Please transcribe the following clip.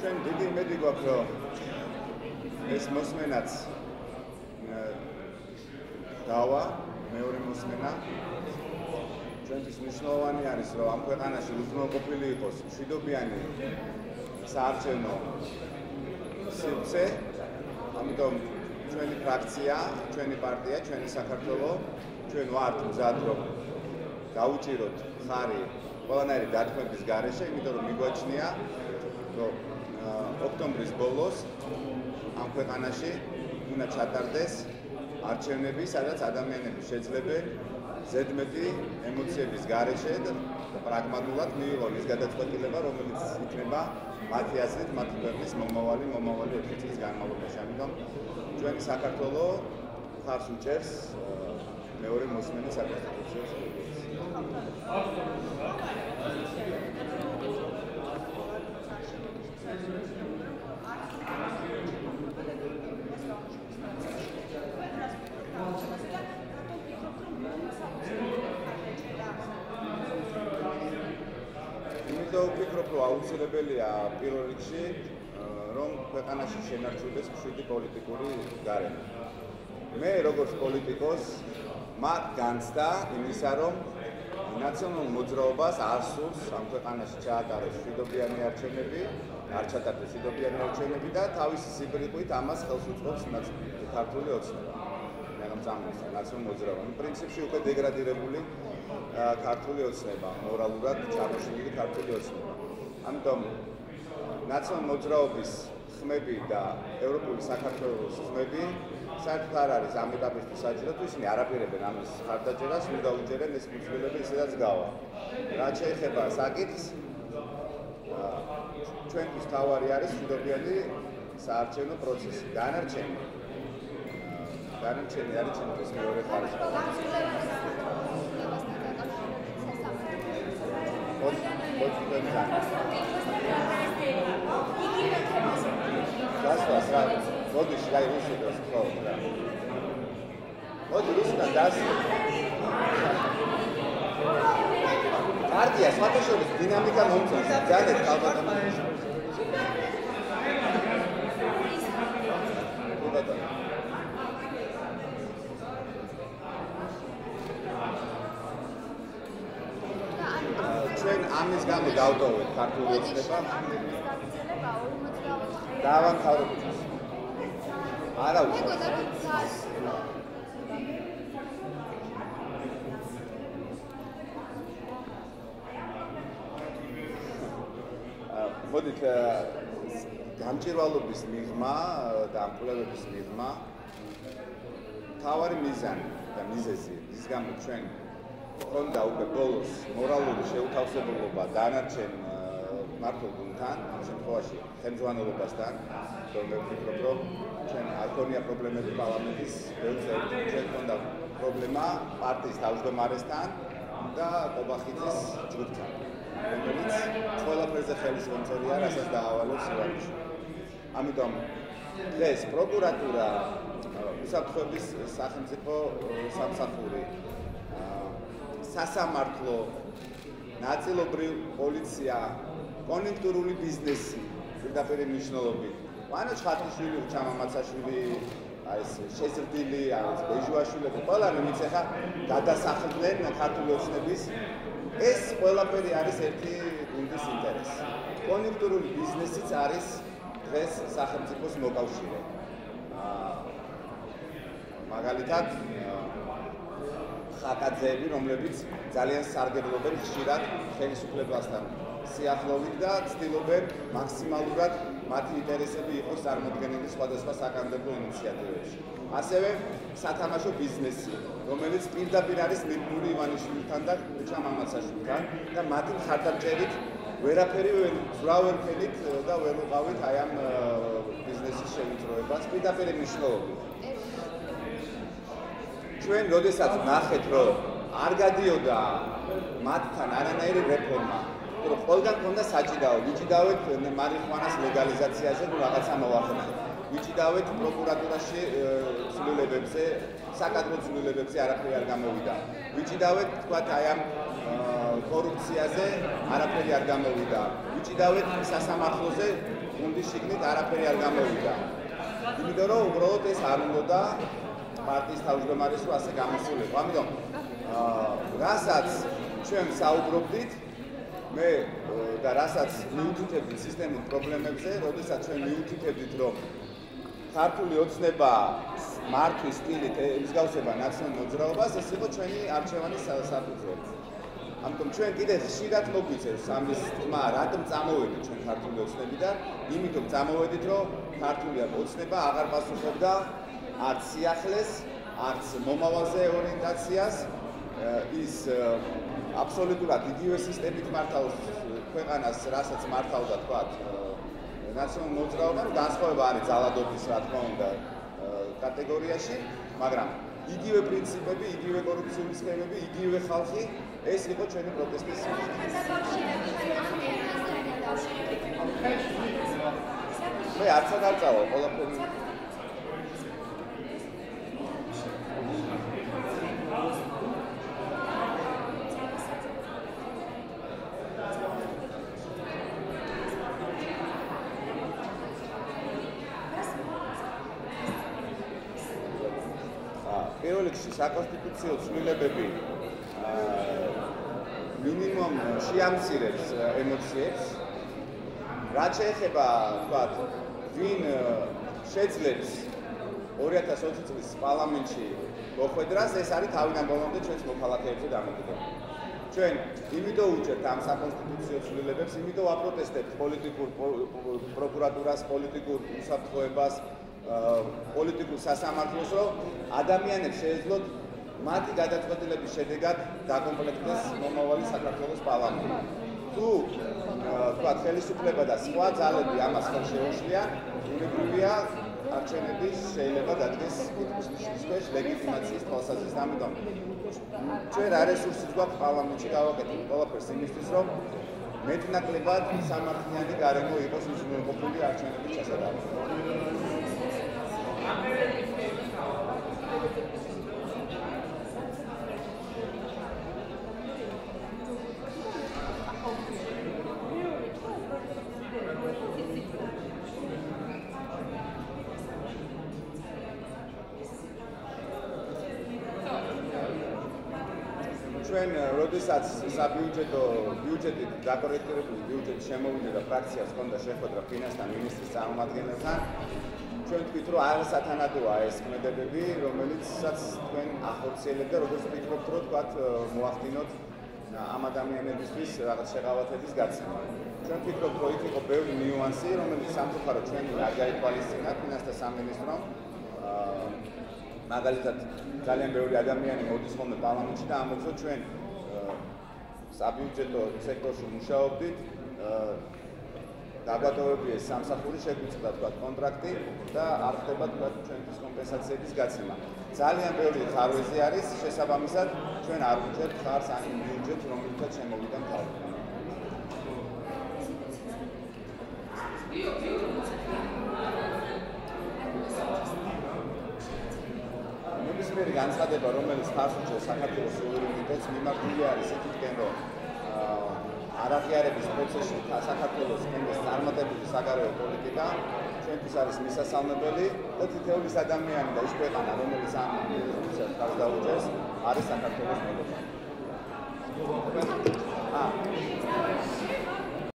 ჩვენ დიდი იმედი გვაქვს, რომ ეს მოსმენაც დავა, მეორე მოსმენა. ჩვენთვის მნიშვნელოვანი არის, რომ ამ ქვეყანაში უზრუნველყოფილი იყოს მშვიდობიანი საარჩევნო სივრცე. ამიტომ ჩვენი ფრაქცია, ჩვენი პარტია, ჩვენი საქართველო, ჩვენ ვართ მზად, რომ გაუჭიროთ ხარი ყველანაირი დათმობის გარეშე, იმიტომ რომ მიგვაჩნია, რომ ოქტომბრის ბოლოს ამ ქვეყანაში უნდა ჩატარდეს არჩევნები, სადაც ადამიანები შეძლებენ ზედმეტი ემოციების გარეშე და პრაგმატულად მიიღონ ის გადაწყვეტილება, რომელიც იქნება მათი აზრით, მათი ქვეყნის მომავალი 4 წლის განმავლობაში. ამიტომ ჩვენი საქართველო ხარს უჭერს მეორე მოსმენის საკონსტიტუციო სრუტეს. ვფიქრობ, რომ აუცილებელია პირველ რიგში, რომ ქვეყანაში შენარჩუნდეს მშვიდი პოლიტიკური გარემო. მე როგორც პოლიტიკოს მათ განცდა იმისა, რომ ნაციონალურ მოძრაობას არ სურს ამ ქვეყანაში ჩაატაროს მშვიდობიანი არჩევნები, არ ჩატარდეს მშვიდობიანი არჩევნები და თავისი სიბრიყვით ამას ხელს უწყობს ქართული ოცნება. მაგრამ წამოს ნაციონალურ მოძრაობა. პრინციპში უკვე დეგრადირებული ქართული ოცნება, მორალურად ჩამოშლილი ქართული ოცნება. ამიტომ ნაციონალურ მოძრაობის ხმები და ევროპული საქართველოს ხმები საერთოდ არ არის ამ ეტაპისთვის საჭირო, თუ ისინი არაპირებენ ამის ხარდაჭერას, უნდა უჭერენ ეს მიცვლელები ისედაც გავა. რაც შეეხება საკითხს, ჩვენთვის თავარი არის მშვიდობიანი საარჩევნო პროცესი. დანარჩენი არის ჩვენთვის მეორე ხარისხი. მოდიში, აი რუსიდოს ხო რა. მოდი რუსიდან დასი. პარტია სხვათაშორის დინამიკა მომწონს. ძალიან ალბათ. ჩვენ ამის გამო დავტოვეთ ქართული ოცნება. დავამთავრებთ. არა უშავს. მოდით გამჭირვალობის მიღმა და ამკვლევების მიღმა თავარი მიზანი და მიზეზი ის გამო ჩვენ ხონდა უკვე ბოლოს მორალური შეუთავსებელობა დანარჩენ მართლ გუნდთან, ამ შემთხვევაში ხელმძღვანელობასთან, რომ ვფიქრობ, რომ ჩვენ არ ქონია პრობლემები პარლამენტის ბევრ ჩვენ ქონდა პრობლემა პარტიის თავმჯდომარესთან და ყობახიძის ჯგუფთან, რომელიც ყველაფერზე ხელის მომწერია, რასაც დაავალებს ივანიშვილი. ამიტომ დღეს პროკურატურა, უსაფრთხოების სახელმწიფო სამსახური, სასამართლო, ნაწილობრივ პოლიცია, კონიუნქტურული ბიზნესი, პირდაპირ მნიშვნელობით. მანო ჩხატიშვილი, ჩამამაცაშვილი, აი ეს შეზრდილი, აი ეს ბეჟუაშვილები, ყველა ვინც ახლა გადასახლდნენ ქართული ოცნების, ეს ყველაფერი არის ერთი გუნდის ინტერესი. კონიუნქტურული ბიზნესიც არის დღეს სახელმწიფოს მოკავშირე. მაგალითად ხაკაძეები, რომლებიც ძალიან სარგებლობენ ხშირად ხელისუფლებასთან სიახლოვით და ცდილობენ მაქსიმალურად მათი ინტერესები იყოს წარმოდგენილი სხვადასხვა საკანონმდებლო ინიციატივებში. ასევე სათამაშო ბიზნესი, რომელიც პირდაპირ არის მიბმული ივანიშვილთან და ჩამამაცაშვილთან და მათი მხარდამჭერით ვერაფერი ვრავერქენით და ვერ უყავით აი ამ ბიზნესის შევიწროებას პირდაპირ მნიშვნელობით. ჩვენ როდესაც ნახეთ, რომ არ გადიოდა მათთან არანაირი რეფორმა, რომ ყველგან ქონდა საჭიდაო, ვიჭიდავეთ მარიხუანას ლეგალიზაციაზე, თუ რაღაცა მოვახერხეთ. ვიჭიდავეთ პროკურატურაში ცვლილებებზე, საკადრო ცვლილებებზე არაფერი არ გამოვიდა. ვიჭიდავეთ, თქვათ, აი ამ კორუფციაზე არაფერი არ გამოვიდა. ვიჭიდავეთ სასამართლოზე, გუნდის შიგნით არაფერი არ გამოვიდა. იმიტომ რომ უბრალოდ ეს არ უნდა პარტიის თავმჯდომარის რო ასე გამოსულიყო. ამიტომ რასაც ჩვენ საუბრობდით, მე და რასაც მიუთითებდით სისტემურ პრობლემებზე, როდესაც ჩვენ მიუთითებდით, რომ ქართული ოცნება მართვის სტილით მსგავსება ნაციონალურ მოძრაობას, ეს იყო ჩვენი არჩევანის საფუძველი. ამიტომ ჩვენ კიდევ ხშირად მოგვიწევს ამის თქმა, რატომ წამოვედით ჩვენ ქართული ოცნებიდან, იმიტომ წამოვედით, რომ ქართული ოცნება აღარ პასუხობდა არც სიახლეს, არც მომავალზე ორიენტაციას, ის აბსოლუტურად იგივე სისტემით მართავს ქვეყანას, რასაც მართავდა თქვა ნაციონალურ მოძრაობამ, განსხვავება არის ძალადობის, რა თქმა უნდა, კატეგორიაში, მაგრამ იგივე პრინციპები, იგივე კორუფციული სქემები, იგივე ხალხი, ეს იყო ჩვენი პროტესტის მე არც არ წავალ ყველაფერი პირველ რიგში საკონსტიტუციო ცვლილებები მინიმუმ შეამცირებს ემოციებს. რაც შეეხება, ვთქვათ, ვინ შეძლებს 2020 წლის პარლამენტში მოხვედრას, ეს არის თავიდან ბოლომდე ჩვენს მოქალაქეებზე დამოკიდებული. ჩვენ იმიტომ უჭერთ ამ საკონსტიტუციო ცვლილებებს, იმიტომ ვაპროტესტებთ პოლიტიკურ პროკურატურას, პოლიტიკურ უსაფრთხოებას, პოლიტიკურ სასამართლოს, რომ ადამიანებს შეეძლოთ მათი გადაწყვეტილების შედეგად დაკომპლექტდეს მომავალი საქართველოს პარლამენტი. თუ თქვათ ხელისუფლება და სხვა ძალები ამას ხელ შეუშლიან, უნებრივია არჩევნების შეიძლება დადგეს კითხვისქვეშ ლეგიტიმაციის თვალსაზრისით. ამიტომ ჩვენ რა რესურსი გვაქვს პარლამენტში გავაკეთოთ ყველაფერს იმისთვის, რომ მეტნაკლებად სამართლიანი გარემო იყოს მსვლელყოფილი არჩევნების ჩასატარებლად. ჩვენ როდესაც ბიუჯეტით დაკორექტირებული ბიუჯეტი შემოვიდა და ფრაქციას ჰქონდა შეხვედრა ფინანსთა მინისტრის წარმომადგენელთან, ჩვენ თქვით, რომ არ სათანადოა ეს ქმედებები, რომელიცაც თქვენ ახორციელებთ და როგორც ვფიქრობთ, რომ თქვათ მოახდინოთ ამ ადამიანებისთვის რაღაც შეღავათების გაცემა. ჩვენ ვფიქრობთ, რომ იქ იყო ბევრი ნიუანსი, რომელიც სამწუხაროდ ჩვენ არ გაითვალისწინა ფინანსთა სამინისტრომ. მაგალითად, ძალიან ბევრი ადამიანი მოდის ხოლმე პარლამენტში და ამბობს, რომ ჩვენ საბიუჯეტო სექტორში მუშაობდით, დაბატონებია სამსახური შეგვიწყდა თქვა კონტრაქტი და არ ხდება თქვა ჩვენთვის კომპენსაციების გაცემა. ძალიან ბევრი ხარვეზე არის, შესაბამისად ჩვენ არ ვუჭერთ ხარს ან ბიუჯეტს, რომელიცაც შემოვიდა მთავრობა. ნებისმიერი განცხადება, რომელიც ხარს უჭერს საქართველოს სუვერენიტეტს, მიმართული არის იქითკენ, რომ არაღიარების პროცესში საქართველოს კენდეს წარმატებული საგარეო პოლიტიკა ჩვენთვის არის მისასალმებელი და თითოეულის ადამიანი და ის ქვეყანა, რომელიც ამ პროცესს ხარს დაუჭერს, არის საქართველოს მეგობარი.